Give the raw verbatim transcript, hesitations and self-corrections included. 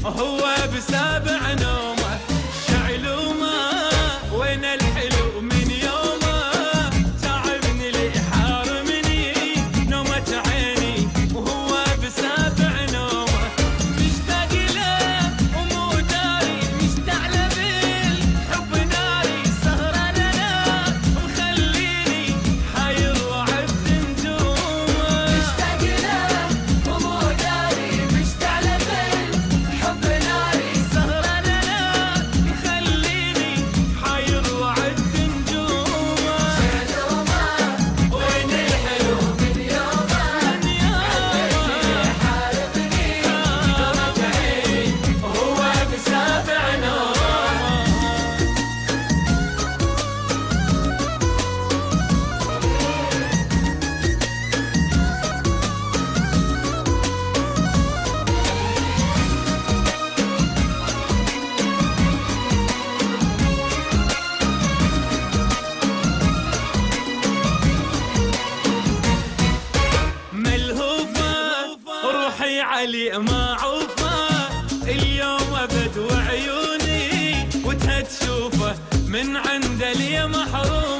هو بسابع نومه شعلومه وين الحلو من يومه تعبني لي حارمني نومة عيني وهو بسابع نومه مشتاق له ومو داري مشتعل بالحب ناري سهران انا مخليني حاير وعبد نجومه مشتاق له ومو داري مشتعل بالحب ناري سهران انا مخليني حاير وعبد نجومه شعلومه وين الحلو من يومه من يومه حاربني نومة عيني وهو بسابع نومه ملهوفة روحي علي ما عوفة اليوم ابد وعيوني وتها تشوفه من عنده لي محروم